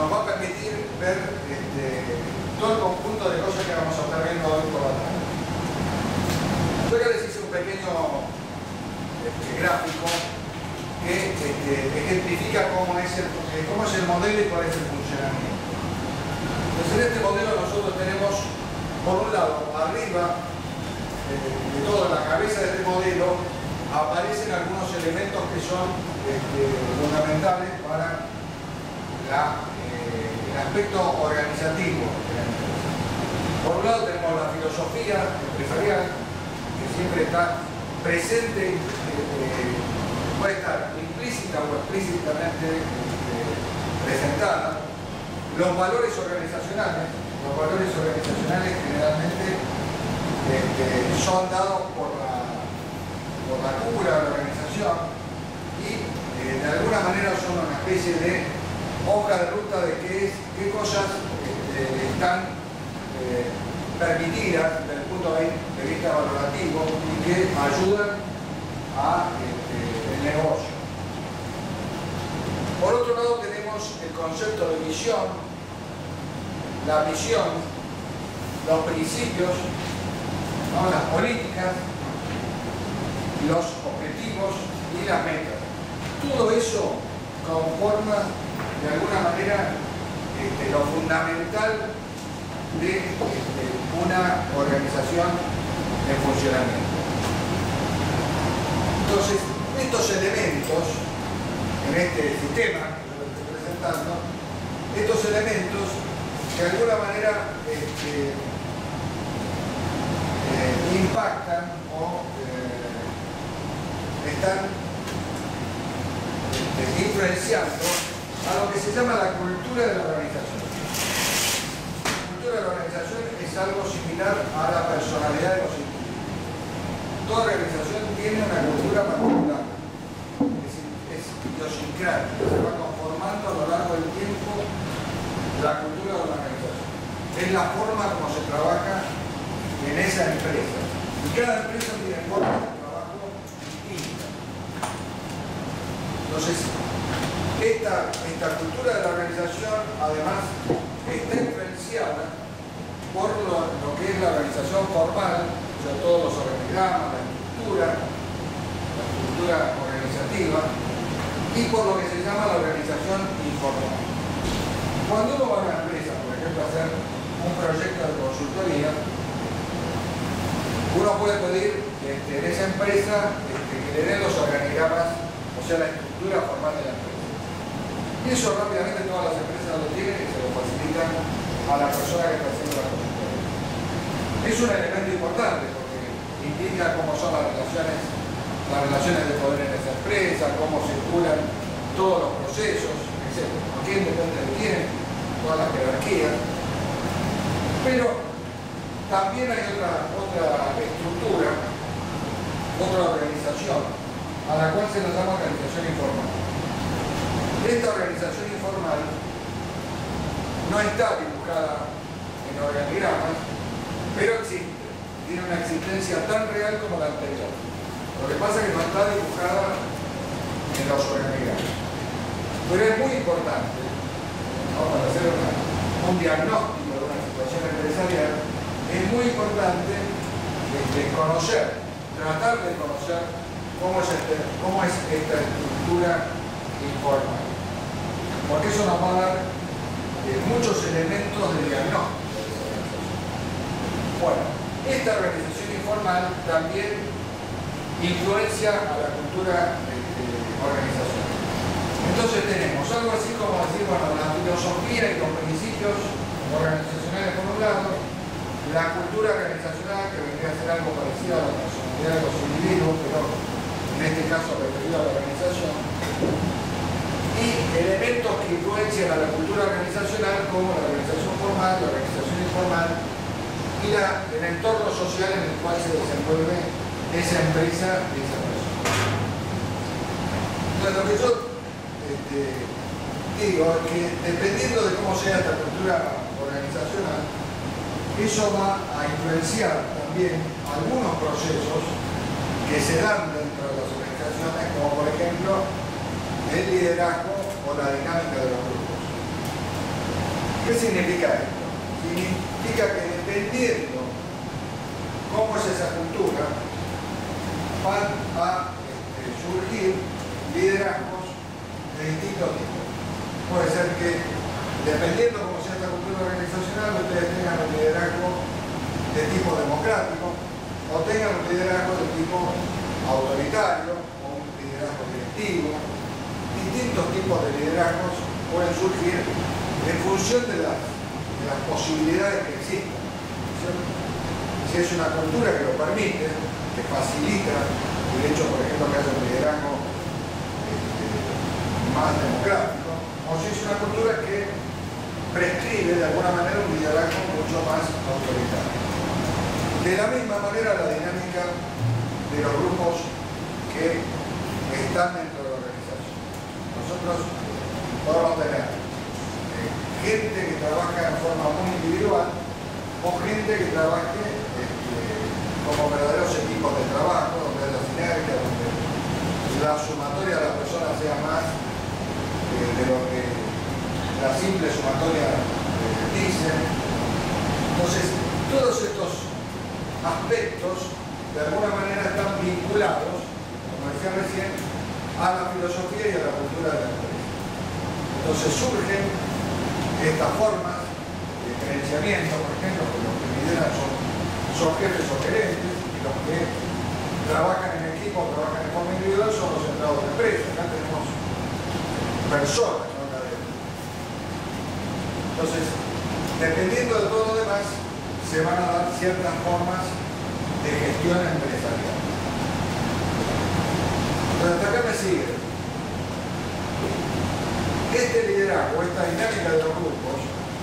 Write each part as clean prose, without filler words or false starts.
nos va a permitir ver todo el conjunto de cosas que vamos a estar viendo hoy por la tarde. Yo acá les hice un pequeño gráfico que ejemplifica cómo es el modelo y cuál es el funcionamiento. Entonces, en este modelo nosotros tenemos, por un lado, arriba de toda la cabeza de este modelo, aparecen algunos elementos que son fundamentales para el aspecto organizativo de la empresa. Por un lado tenemos la filosofía empresarial, que siempre está presente, puede estar implícita o explícitamente presentada. Los valores organizacionales generalmente son dados por la cúpula de la organización y de alguna manera son una especie de hoja de ruta de qué cosas están permitidas desde el punto de vista valorativo y que ayudan al negocio. Por otro lado tenemos el concepto de visión, la visión, los principios, ¿no? Las políticas, los objetivos y las metas. Todo eso conforma de alguna manera lo fundamental de una organización en funcionamiento. Entonces, estos elementos, en este sistema que yo les estoy presentando, estos elementos de alguna manera impactan o están influenciando a lo que se llama la cultura de la organización. La cultura de la organización es algo similar a la personalidad de los individuos. Toda organización tiene una cultura particular, es idiosincrática, se va conformando a lo largo del tiempo la cultura de la organización. Es la forma como se trabaja en esa empresa. Y cada empresa tiene formas de trabajo distintas. Entonces, esta cultura de la organización, además, está influenciada por lo que es la organización formal, o sea, todos los organigramas, la estructura organizativa, y por lo que se llama la organización informal. Cuando uno va a una empresa, por ejemplo, a hacer un proyecto de consultoría, uno puede pedir en esa empresa que le den los organigramas, o sea, la estructura formal de la empresa. Y eso rápidamente todas las empresas lo tienen y se lo facilitan a la persona que está haciendo la consultoría. Es un elemento importante porque indica cómo son las relaciones de poder en esa empresa, cómo circulan todos los procesos, etc. A quién depende de quién, todas las jerarquías. Pero también hay otra estructura, otra organización, a la cual se le llama organización informal. Esta organización informal no está dibujada en organigramas, pero existe. Tiene una existencia tan real como la anterior. Lo que pasa es que no está dibujada en los organigramas. Pero es muy importante, ¿no? Para hacer un diagnóstico de una situación empresarial, es muy importante conocer, tratar de conocer cómo es esta estructura informal. Porque eso nos va a dar muchos elementos de diagnóstico de esa organización. Bueno, esta organización informal también influencia a la cultura organizacional. Entonces tenemos algo así como decir, bueno, la filosofía y los principios organizacionales por un lado, la cultura organizacional que vendría a ser algo parecido a la personalidad de los individuos, pero en este caso referido a la organización, y elementos que influencian a la cultura organizacional como la organización formal, la organización informal y el entorno social en el cual se desenvuelve esa empresa y esa persona. Entonces, lo que yo digo es que dependiendo de cómo sea esta cultura organizacional, eso va a influenciar también algunos procesos que se dan dentro de las organizaciones, como por ejemplo el liderazgo o la dinámica de los grupos. ¿Qué significa esto? Significa que dependiendo cómo es esa cultura, van a surgir liderazgos de distintos tipos. Puede ser que, dependiendo cómo sea esta cultura organizacional, ustedes tengan un liderazgo de tipo democrático o tengan un liderazgo de tipo autoritario o un liderazgo directivo. Distintos tipos de liderazgos pueden surgir en función de las posibilidades que existen. Si es una cultura que lo permite, que facilita el hecho, por ejemplo, que haya un liderazgo más democrático, o si es una cultura que prescribe de alguna manera un liderazgo mucho más autoritario. De la misma manera, la dinámica de los grupos que están dentro de la organización. Nosotros podemos tener gente que trabaja en forma muy individual o gente que trabaje como verdaderos equipos de trabajo, donde haya sinergia, donde la sumatoria de las personas sea más de lo que la simple sumatoria dice. Entonces, todos estos aspectos de alguna manera están vinculados, como decía recién, a la filosofía y a la cultura de la empresa. Entonces surgen estas formas de gerenciamiento, por ejemplo, que los que lideran son jefes o gerentes, y los que trabajan en equipo o trabajan en forma individual son los centrados de empresa. Acá tenemos personas, no cadenas. Entonces, dependiendo de todo lo demás, se van a dar ciertas formas de gestión empresarial. Entonces, hasta acá me sigue. Este liderazgo, esta dinámica de los grupos,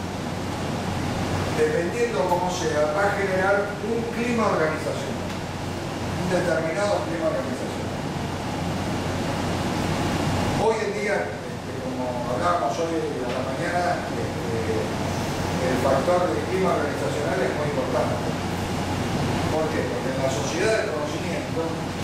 dependiendo cómo sea, va a generar un clima organizacional, un determinado clima organizacional. Hoy en día, como hablábamos hoy a la mañana, el factor del clima organizacional es muy importante. ¿Por qué? Porque en la sociedad del conocimiento,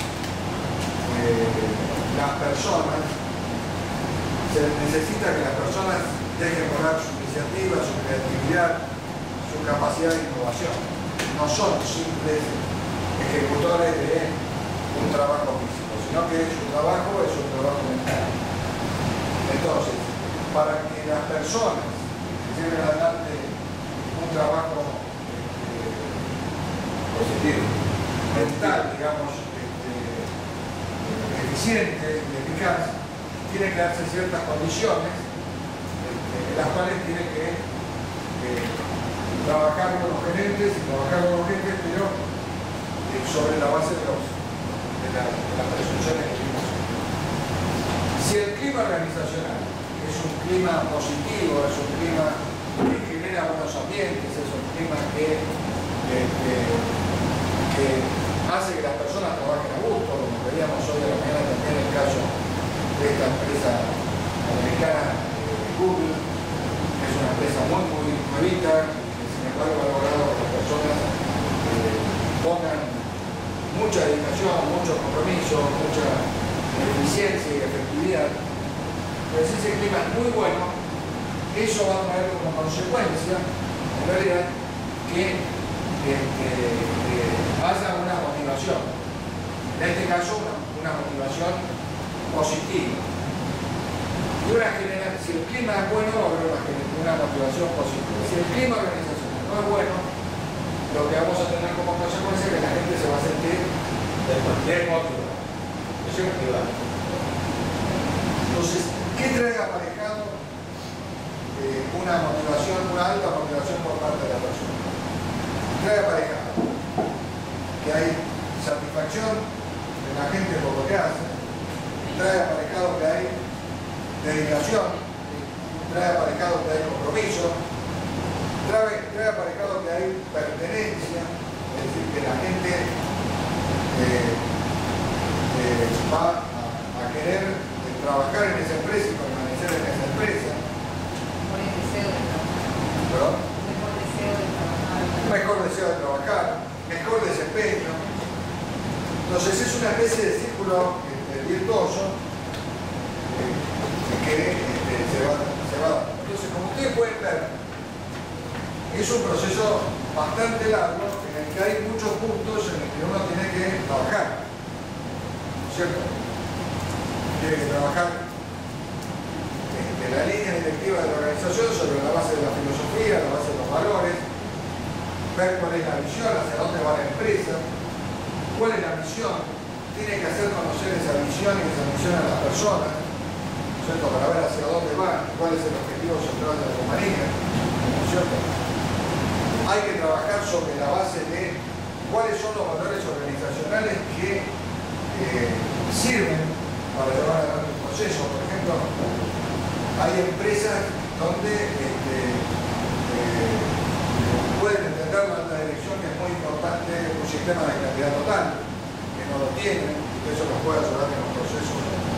las personas, se necesita que las personas dejen volar su iniciativa, su creatividad, su capacidad de innovación. No son simples ejecutores de un trabajo físico, sino que su trabajo es un trabajo mental. Entonces, para que las personas lleven adelante un trabajo positivo, mental, digamos, eficiente y eficaz, tiene que darse ciertas condiciones en las cuales tiene que trabajar con los gerentes y trabajar con los jefes, pero sobre la base de las presunciones que vimos. Si el clima organizacional es un clima positivo, es un clima que genera buenos ambientes, es un clima que hace que las personas trabajen a gusto, como veíamos hoy a la mañana también en el caso de esta empresa americana, Google, que es una empresa muy nuevita, que sin embargo ha logrado que las personas pongan mucha dedicación, mucho compromiso, mucha eficiencia y efectividad. Pues ese clima es muy bueno, eso va a traer como consecuencia, en realidad, que haya una motivación, en este caso una motivación positiva. Y si el clima es bueno, va a haber una motivación positiva. Si el clima organizacional no es bueno, lo que vamos a tener como consecuencia es que la gente se va a sentir desmotivada. Entonces, ¿qué trae aparejado una motivación, una alta motivación por parte de la persona? Trae aparejado que hay satisfacción de la gente por lo que hace, trae aparejado que hay dedicación, trae aparejado que hay compromiso, trae aparejado que hay pertenencia, es decir, que la gente va a querer trabajar en esa empresa y permanecer en esa empresa. Por el deseo de trabajar. ¿Perdón? Mejor deseo de trabajar. Mejor desempeño. Entonces es una especie de círculo virtuoso que se va dando. Entonces, como ustedes pueden ver, Es un proceso bastante largo en el que hay muchos puntos en los que uno tiene que trabajar, ¿cierto? Tiene que trabajar la línea directiva de la organización sobre la base de la filosofía, la base de los valores, ver cuál es la visión, hacia dónde va la empresa, cuál es la misión, tiene que hacer conocer esa visión y esa misión a las personas, ¿cierto? Para ver hacia dónde van, cuál es el objetivo central de la compañía, ¿cierto? Hay que trabajar sobre la base de cuáles son los valores organizacionales que sirven para llevar adelante un proceso. Por ejemplo, hay empresas donde pueden entender la alta dirección que es muy importante un sistema de calidad total, que no lo tienen, y que eso nos puede ayudar en los procesos,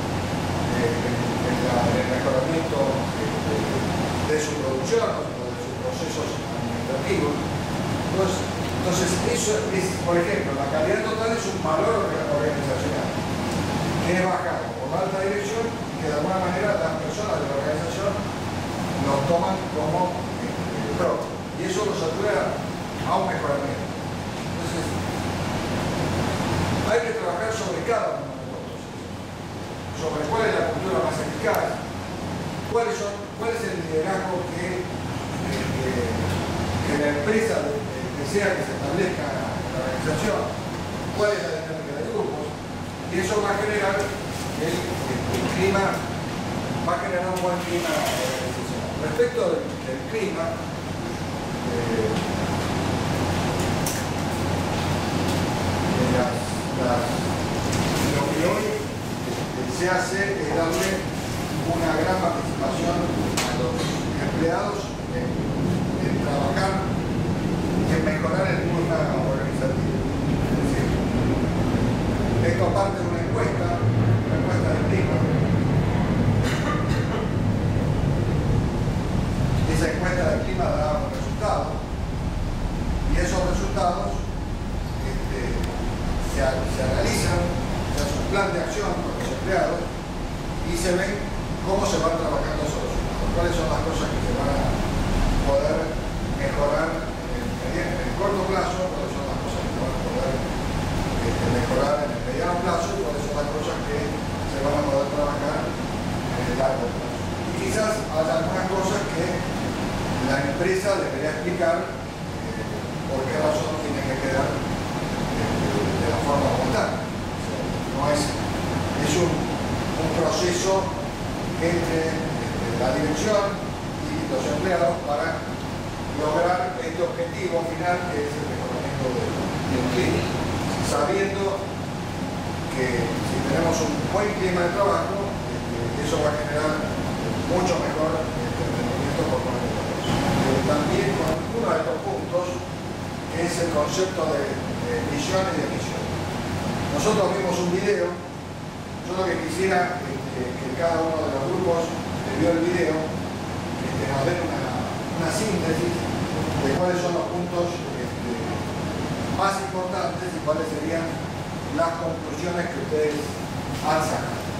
en el mejoramiento de su producción o de sus procesos administrativos. Entonces eso es, por ejemplo, la calidad total es un valor organizacional que es bajado por la alta dirección y que de alguna manera las personas de la organización nos toman como propio. Y eso nos ayuda a un mejoramiento. Entonces, hay que trabajar sobre cada uno de los procesos, sobre cuál es la cultura más eficaz, cuál es el liderazgo que la empresa desea que se establezca en la organización, cuál es la dinámica de grupos, y eso va a generar el clima, va a generar un buen clima organizacional. Respecto del clima, lo que hoy se hace es darle una gran participación a los empleados en trabajar y en mejorar el clima organizativo. Es decir, esto parte de una encuesta de clima. Esa encuesta de clima da un resultado y esos resultados se analizan, se hace un plan de acción con los empleados y se ven cómo se van trabajando esos resultados, cuáles son las cosas que se van a poder mejorar en el corto plazo, cuáles son las cosas que se van a poder mejorar en el mediano plazo y cuáles son las cosas que se van a poder trabajar en el largo plazo. Y quizás haya algunas cosas que la empresa debería explicar por qué razón tiene que quedar de la forma voluntaria. No es un proceso entre la dirección y los empleados para lograr este objetivo final que es el mejoramiento del clima, sabiendo que si tenemos un buen clima de trabajo, eso va a generar mucho mejor rendimiento por parte de todos. También con uno de estos puntos, que es el concepto de visión y de misión. Nosotros vimos un video, yo lo que quisiera que cada uno de los grupos que vio el video nos den una síntesis de cuáles son los puntos más importantes y cuáles serían las conclusiones que ustedes han sacado.